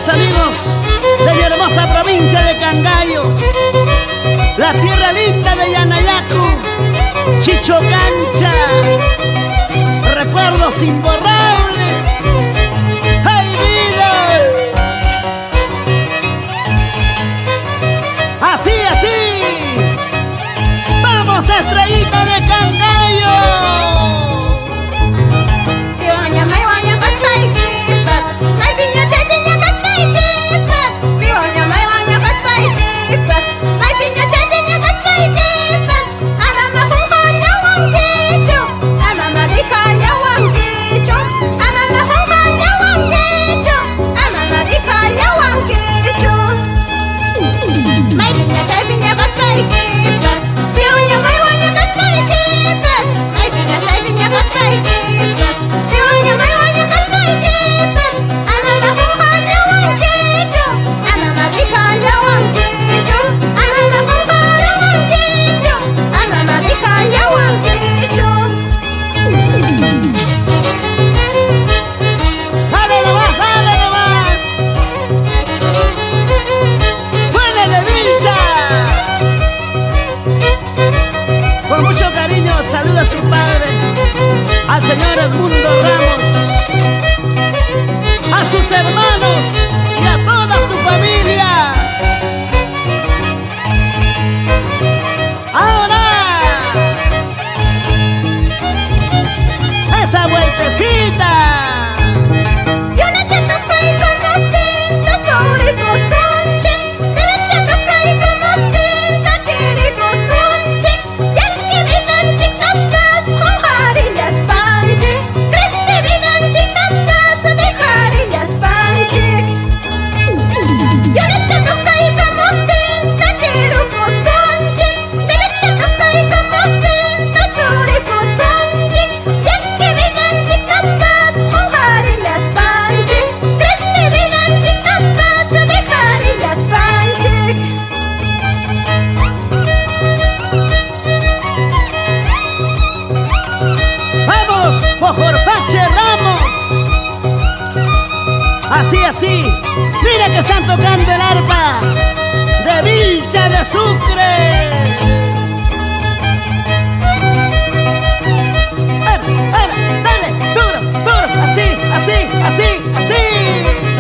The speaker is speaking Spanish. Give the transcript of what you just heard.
grandes amigos de mi hermosa provincia de Cangallo, la tierra linda de Yanayacu, Chicho Cancha, recuerdos imborrables. ¡Ay, vida! Así, así, vamos, estrellita de Cangallo. Saluda a su padre, al señor Edmundo Ramos, a sus hermanos y a toda su familia. Ahora, esa vueltecita. Jorpache Ramos, así, así, mira que están tocando el arpa de Vilcha de Sucre. Dale, duro, duro, así, así, así, así.